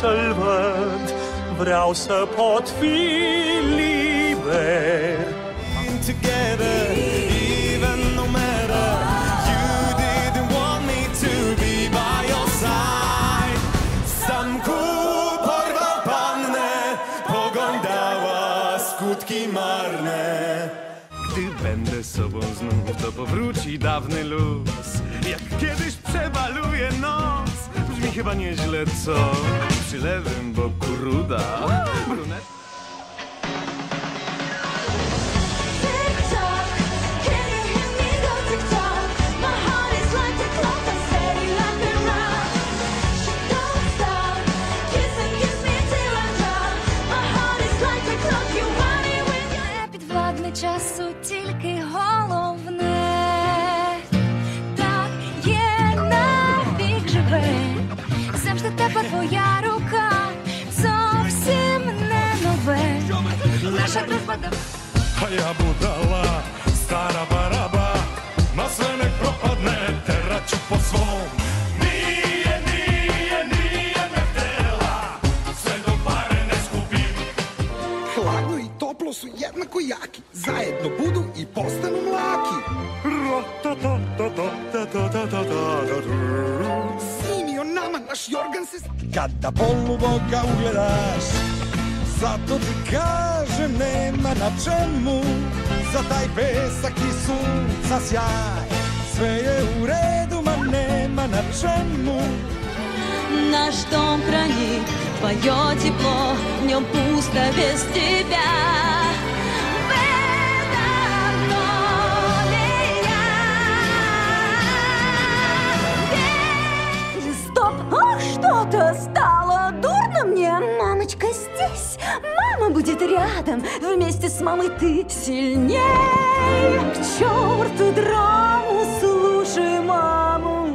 să-l văd, vreau să pot fi liber. Together, even no matter, you didn't want me to be by your side. Samku porwał pannę, poglądała skutki marne. Gdy będę sobą znów, to powróci dawny luz. Jak kiedyś przebaluje noc, brzmi chyba nieźle, co? Przy lewym boku ruda, brunet. Часу тільки головне, так є, навік живе, завжди тепла твоя рука, зовсім не нове, наша дружба до... А я будала, стара бараба, на все не пропадне, терачу по свом. Nije me htela, sve do pare ne skupim. Hladno i toplo su jednako jaki, zajedno budu i postanu mlaki. Sinio nama naš jorgan se... Kada poluboga ugledaš, zato ti kažem nema na čemu, za taj pesak i sunca sjaj. Sve je u redu, ma nema na čemu. Наш дом хранит твое тепло, в нем пусто без тебя. Стоп! Что-то стало дурно мне. Мамочка здесь, мама будет рядом. Вместе с мамой ты сильней. К черту драму, слушай маму.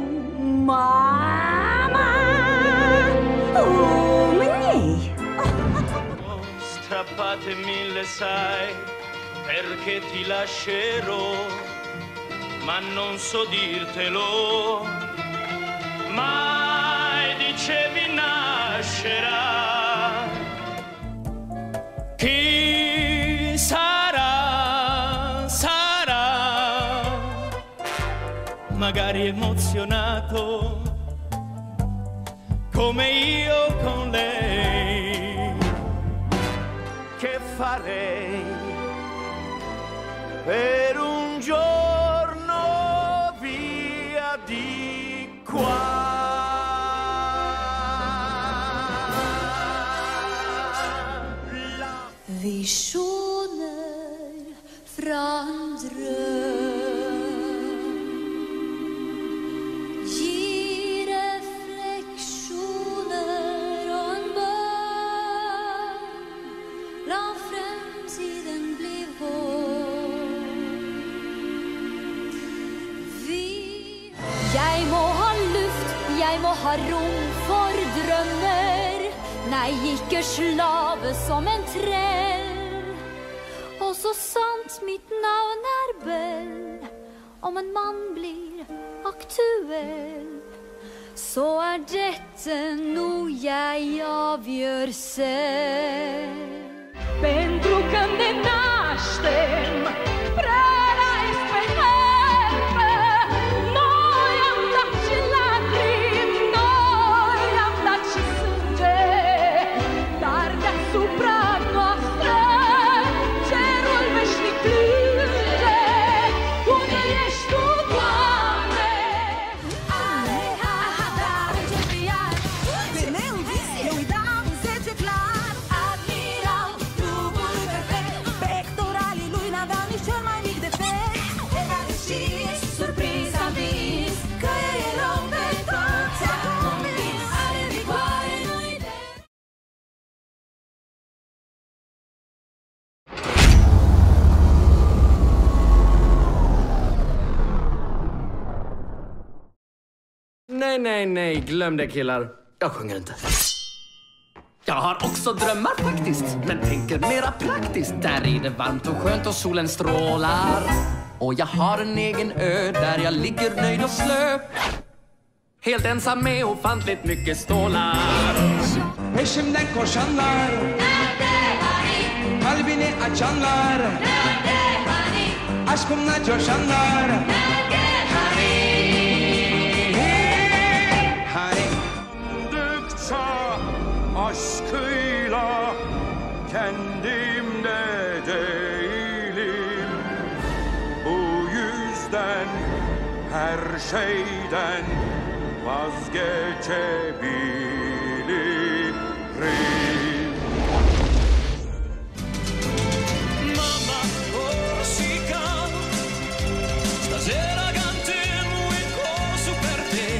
Мама умней. Strappatemi le sai perché ti lascerò, ma non so dirtelo. Mai dicevi nascerà. Chi sarà, sarà, magari emozionato come io con lei. Che farei per un giorno via di qua? Visioner från dröm ger reflektioner och en bön. La framtiden bli vår. Jeg må ha luft, jeg må ha rom for drømmer. Nei, ikke slave som en trell. Og så sant mitt navn er Bell, om en mann blir aktuell, så er dette noe jeg avgjør selv. Pentru că ne naștem, vremea este herbe. Noi am dat și lacrimi, noi am dat și sânge, dar deasupra noastră cerul veșnic plânge. Unde ești tu, Doamne? Alejada, începiat, de neînvis eu îi dau 10 clar. Admiral trupul perfect, pectoralii lui n-aveau nici cel mai mic defect. Era deschis, surprins, am vis, că e rău de tot, ți-a convins. Are vigoare, nu-i de... Nej, glöm det killar. Jag sjunger inte. Jag har också drömmar faktiskt, men tänker mera praktiskt. Där är det varmt och skönt och solen strålar. Och jag har en egen ö där jag ligger nöjd och slö. Helt ensam med ofantligt mycket stålar. Peşimden koşanlar, nerede hani? kalbini açanlar, Nerede hani? aşkımla coşanlar. Nerede hani? Hani Sandıkça aşkıyla kendimde değilim. Bu yüzden her şeyden vazgeçebilirim. Mamma Corsica, stasera cantiamo il corso per te.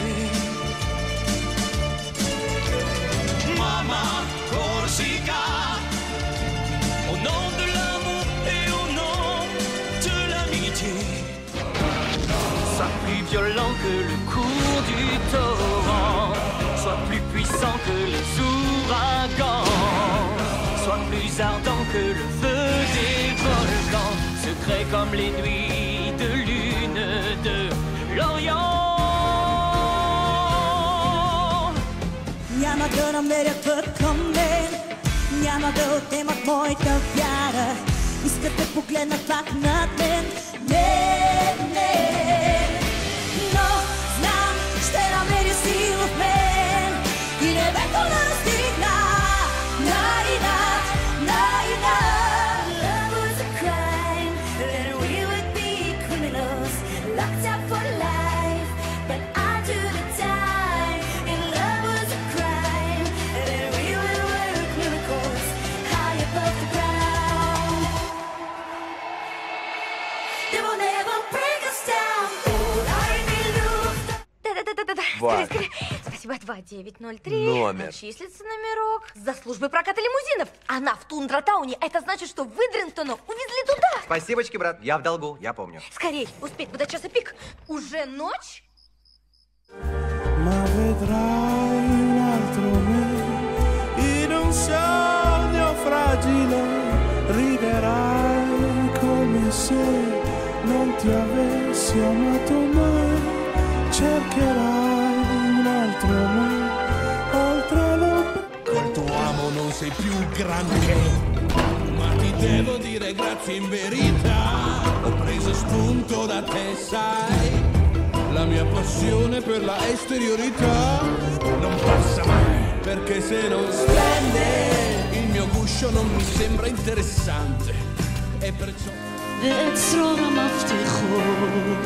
Mamma Corsica, au nom de l'amour et au nom de l'amitié. Sois plus violent que le cours du torrent, sois plus puissant que les ouragans, sois plus ardent que le feu des volcans, secret comme les nuits de lune de l'Orient. Няма да намеря път към мен, няма да отнемат моята вяра. Искат да погледнат пак над мен. Не, не, но знам, ще намеря сила в мен и небето да достигна на инат, на инат. Love was a crime, then we would be criminals, locked up for life, but I do the time. And love was a crime, then we would work miracles high above the ground. They will never break us down. All I need. Да-да-да-да-да. Валя. Скорее. Спасибо, 2903. Номер. Числится номерок. За службой проката лимузинов. Она в Тундратауне. Это значит, что Выдрингтону увезли туда. Спасибочки, брат. Я в долгу, я помню. Скорей, успеть бы до часа пик. Уже ночь? Ma vedrai un altro me in un sogno fragile, riderai come se non ti avessi amato mai, cercherai un altro me oltre l'ombra. Col tuo amo non sei più granché, ma ti devo dire grazie in verità. Ho preso spunto da te, sai, la mia passione per la esteriorità non passa mai, perché se non splende il mio guscio non mi sembra interessante e perciò ואצרור המפתחות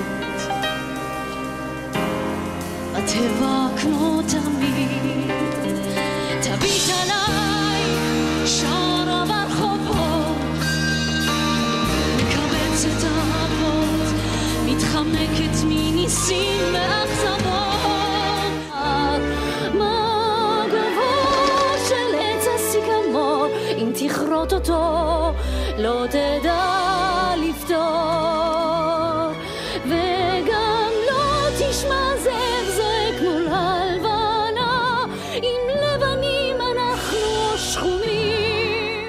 הטבע כמו תמיד תביט עליי שרה ברחובות מקבצת אהבות מתחמקת מניסים מאכזבות מגבות של עץ הסיגמור אם תכרות אותו לא תדע לפתור וגם לא תשמע זאב מול הלבנה עם לבנים אנחנו שחומים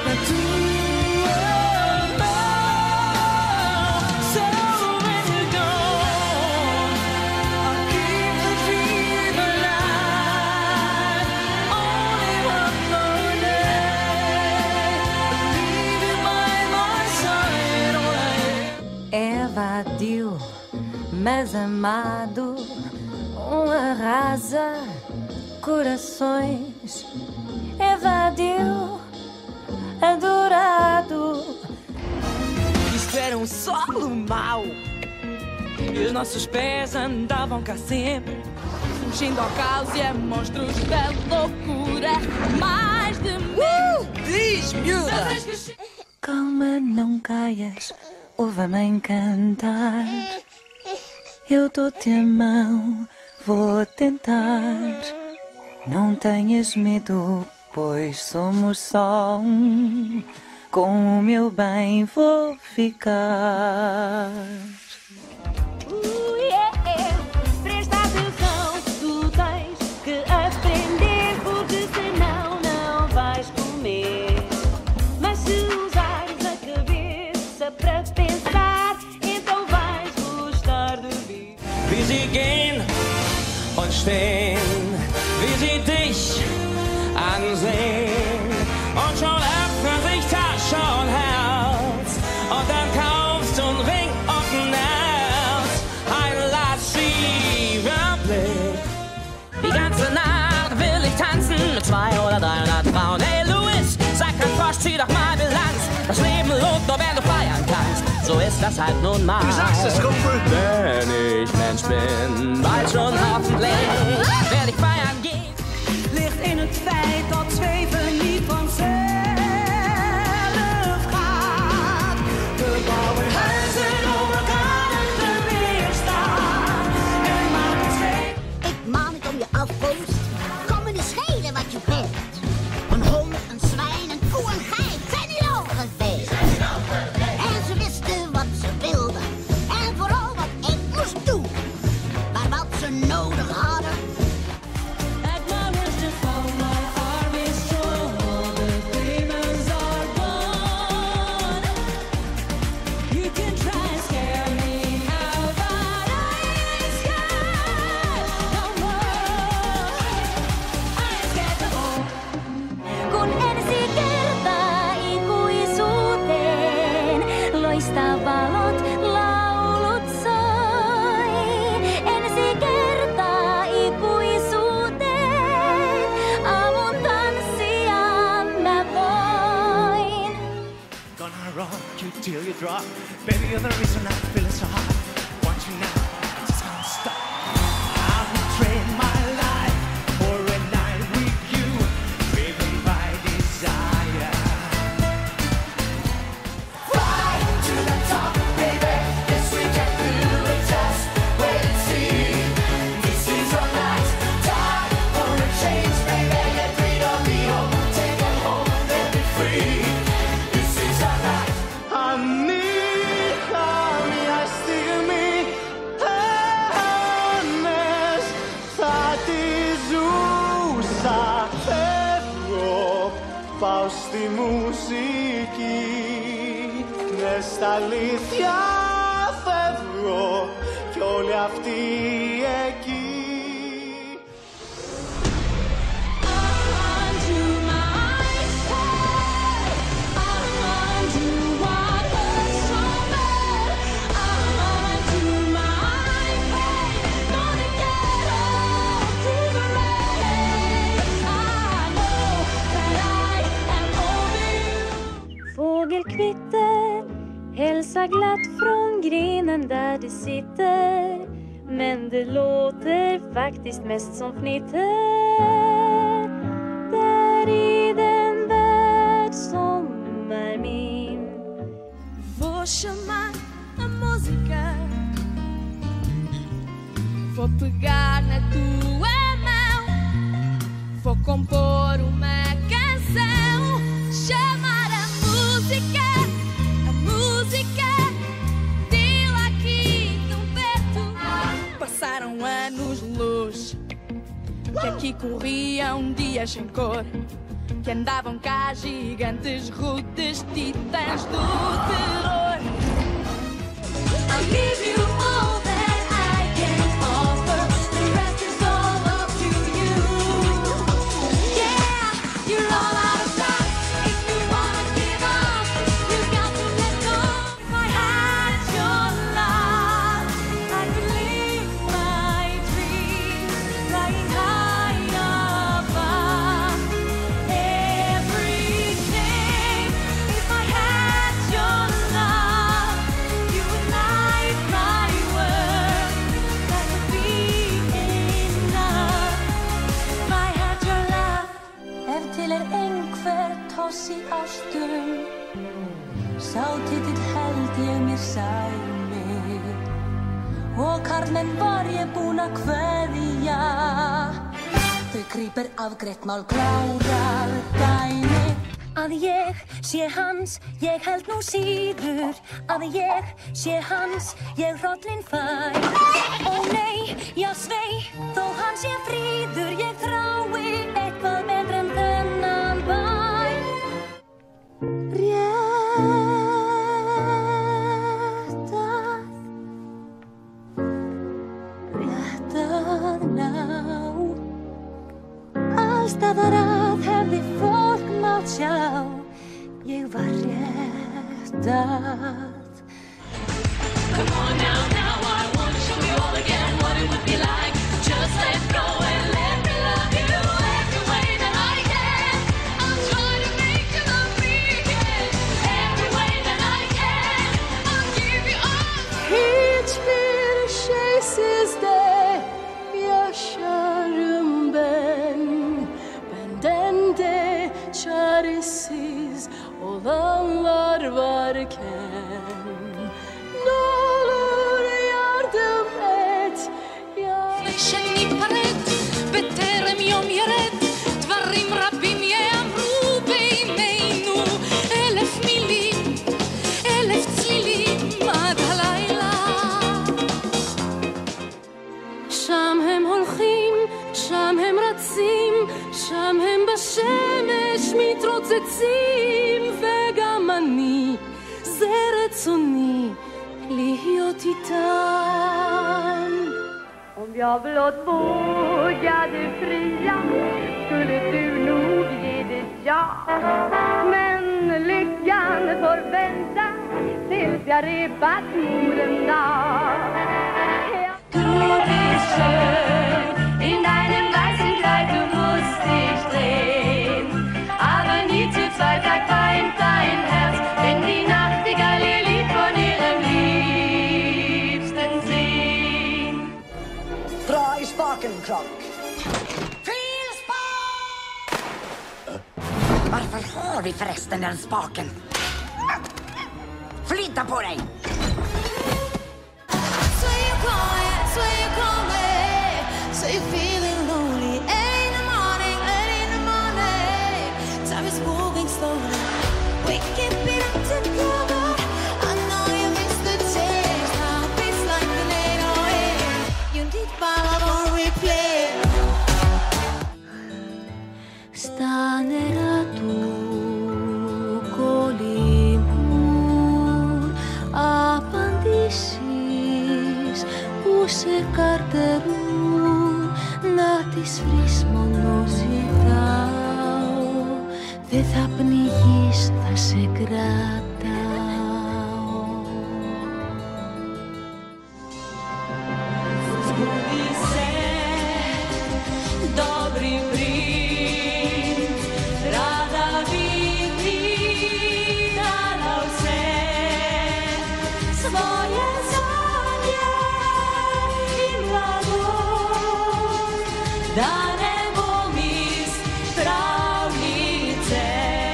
Evadiu, mas amado, arrasa corações. Evadiu, adorado. Isto era um solo mau e os nossos pés andavam cá sempre fugindo ao caos e a monstros da loucura mais de mil. Diz, miúda! Calma, não caias, ouve-me cantar. Eu dou-te a mão, vou tentar. Não tenhas medo, pois somos só um. Com o meu bem vou ficar. Presta atenção, tu tens que aprender, porque senão não vais comer. Mas se usares a cabeça para pensar, então vais gostar de viver. Wie sie gehen und stehen, wie sie dich ansehen. Und schon öffnet sich Tasche und Herz. Und dann kaufst du einen Ring und ein Herz. Ein lasziver Blick. Die ganze Nacht will ich tanzen mit 200 oder 300 Frauen. Hey Louis, sag kein Frosch, zieh doch mal Bilanz. Das Leben lohnt nur, wenn du feiern kannst. So ist das halt nun mal. Du sagst es, Kumpel. Wenn ich Mensch bin, bald schon hoffentlich werd ich feiern gehen. Ligt in het feit dat zweven niet vanzelf gaat. We bouwen huizen om elkaar en er weer staan. En maken zweven. Ik maan het om je afkomst. Kom me niet schelen wat je bent. Een hond, een zwijn, een koe, een geit. Zijn die al geweest? En ze wisten wat ze wilden. En vooral wat ik moest doen. Maar wat ze nodig hadden. Kun ensi kertaa ikuisuuteen, loistaa valot, laulut soi. Ensi kertaa ikuisuuteen, avun tanssia mä voin. Gonna rock you till you drop. Baby, you're the reason I'm feeling so hot. Want you now, just can't stop. I would trade my life for a night with you, driven by desire. Fly to the top, baby. Yes, we can do it. Just wait and see. This is our night. Time for a change, baby. Get rid of the old. Take it home, let me free. This is our night. Annika, miastimi, äänes, Ζούσα, φεύγω, πάω στη μουσική. Ναι, στα αλήθεια φεύγω κι όλοι αυτοί εκεί. Fågelkvitter, hälsa glatt från grenen där du sitter. Men det låter faktiskt mest som fnitter. Där i den värld som är min. Vou chamar a música. Vou pegar na tua mão. Vou compor uma canção. Chamar a música deu aqui tão perto. Passaram anos-luz que aqui corriam dias sem cor, que andavam cá gigantes, rudes, titãs do terror. I'll give you all that I can offer. The rest is all up to you. Yeah, you're all out of time. If you wanna give up, you got to let go. If I had your love, I could live my dream, flying high above everything. If I had your love, you would light my world. That would be enough. If I had your love. Ef til einhver toss í ástum, sá titill held ég mér sæmi. Og karlmenn var ég búin að kveðja. Þau grípur afgreitt mál klárar dæmi. Að ég sé hans, ég held nú síður. Að ég sé hans, ég hrollinn fæ. Ó nei, já svei, þó hann sé fríður. Ég þrái eitthvað meira en þennan bæ. Rétt að ná að staðar hefði fólk mátt sjá. Ég var réttað. Come on now, I want to show you all again what it would be like. Just let go and let me love you every way that I can. I'll try to make you love me again. Every way that I can, I'll give you all. Hiçbir şeysiz de yaşarım ben. Benden de çaresiz olanlar varken. Ne olur yardım et. שאני אפרד בטרם יום ירד דברים רבים יאמרו בינינו 1000 מילים 1000 צלילים עד הלילה שם הם הולכים, שם הם רצים, שם הם בשמש מתרוצצים וגם אני זה רצוני להיות איתם. Om jag blott vågade fria skulle du nog ge det ja. Men lyckan får vänta tills jag repat moden av. Du bist schön in deinem weißen Kleid, du musst dich drehen. Aber nie zu zweit sagt weint dein Herz, wenn die Nachtigall ihr Lied von ihrem Liebsten singt. Dra i spaken, Krock. Fel spak! Varför har vi förresten den spaken? Flytta på dig! So you're coming, so you're feeling lonely. Early in the morning, time is moving slowly. We keep it up together. I know you miss the taste, how it feels like an 808. You need ballad on replay. Stanerà tu κολλήμουν απαντήσεις που σε καρτερούν να τις βρεις μόνο ζητάω δεν θα πνιγείς, θα σε κρατάω. Zgubi se dobri prim rada bi dala vse svoje sanje in mladost, da ne bom iz pravljice.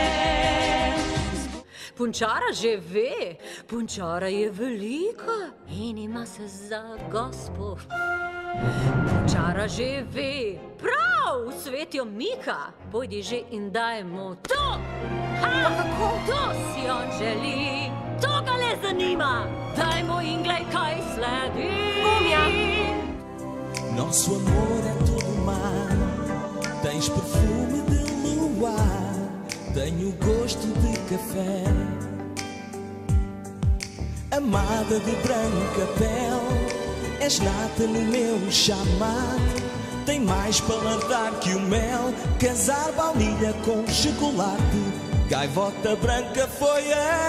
Punčara že ve, punčara je velika in ima se za gospo. Punčara že ve, prav, svet jo mika, pojdi že in dajmo to. Ha, kako? To si on želi, to ga le zanima, dajmo in glej kaj sledi. Nosso amor é todo mar, tens perfume de luar, tenho gosto de café. Amada de branca pele, és nata no meu chamate, tem mais paladar que o mel, casar baunilha com chocolate, gaivota branca foi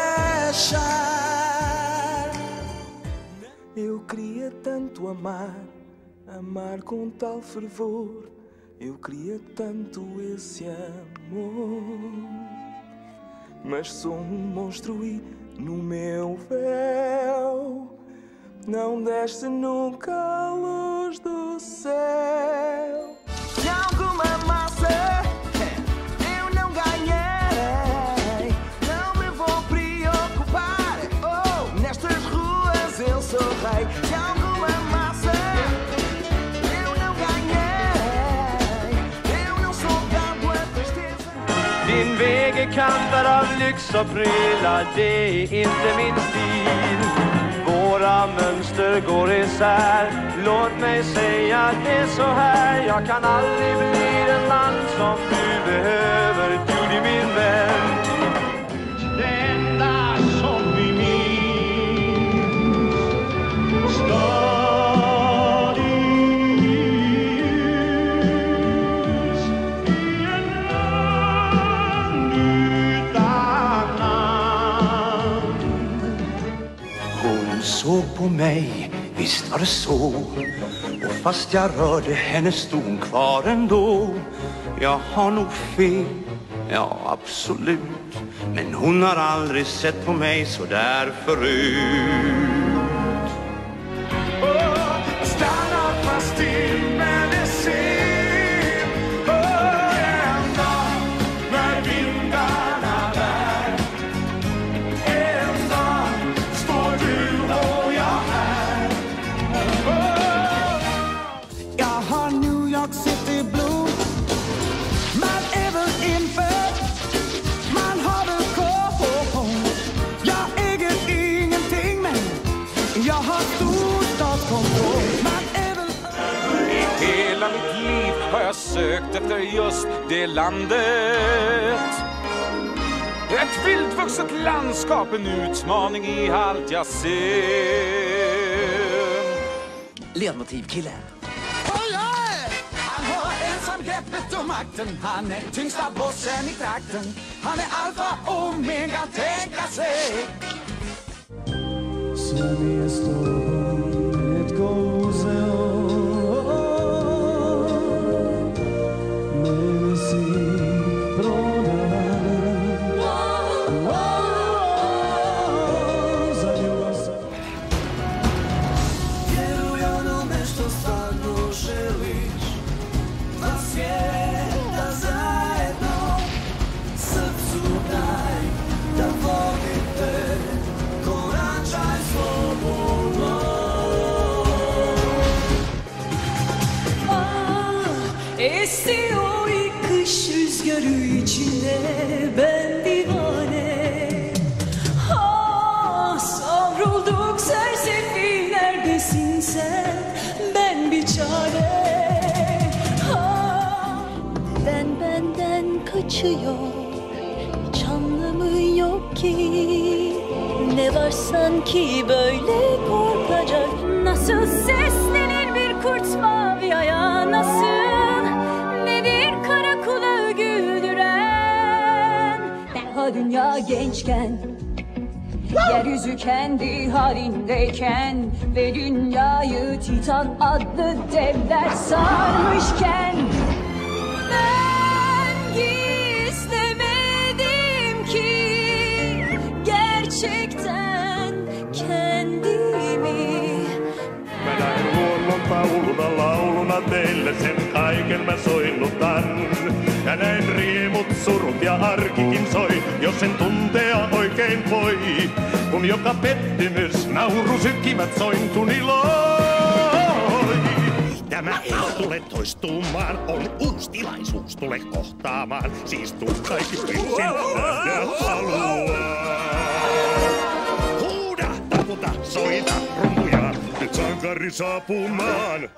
achar. Eu queria tanto amar, amar com tal fervor, eu queria tanto esse amor, mas sou um monstro e no meu véu não desce nunca a luz do céu. De alguma massa eu não ganhei, não me vou preocupar, oh, nestas ruas eu sou rei. De alguma massa eu não ganhei, eu não sou gado a tristeza. Din väg är kantad av lyx och prylar, det är inte min stil. Våra mönster går isär, låt mig säga det så här. Jag kan aldrig bli den man som du behöver, du är min vän. Det enda som vi minns stadigt ljus i på mig, visst var det så. Och fast jag rörde henne stod hon kvar ändå. Jag har nog fel, ja absolut. Men hon har aldrig sett på mig så där förut. Stanna fast till men det ser en dag när vindarna bär. En dag står du och jag här. Jag har New York City Blue. Man är väl inför. Man har väl koll. Jag äger ingenting men jag har storstadskontroll. I hela mitt liv har jag sökt efter just det landet. Ett vildvuxet landskap, en utmaning i allt jag ser. Ledmotivkillen. Han har ensam greppet om makten. Han är tyngsta bossen i trakten. Han är alfa och omega, tänka sig. Send me a story, it goes on. Esti o ilk kış rüzgarı içinde ben divane. Ah, savrulduk sersefil, neredesin sen? Ben bir çare. Ah, ben benden kaçıyor, hiç anlamı yok ki. Ne var sanki böyle korkacak? Nasıl seslenir bir kurt mavi ayağa, nasıl? Dünya gençken, yeryüzü kendi halindeyken ve dünyayı Titan adlı devler sarmışken, ben gizlemedim ki gerçekten kendimi. Mä näin luonnon tauluna lauluna teille, sen kaiken mä soinnutan. Ja näin riemut, surut ja arkikin soi, jos sen tuntea oikein voi. Kun joka pettymys, nauru sykkimät sointuni loi. Tämä ei tule toistumaan, on uusi tilaisuus, tule kohtaamaan. Siis tuu kaikki prinssin nähdä haluaa. Huuda, taputa, soita, rumpuja, nyt sankari saapumaan.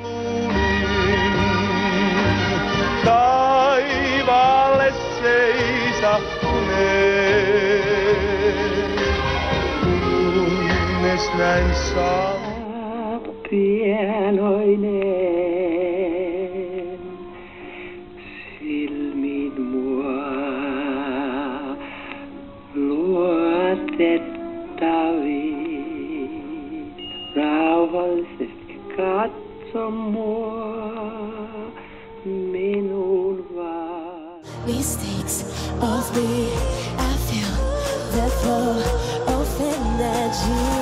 Taivaalle seisahtuneen, kunnes näin saa pienoinen silmin mua luotettaviin. Rauhallisesti katso mua. Mistakes of me, I feel the flow of energy.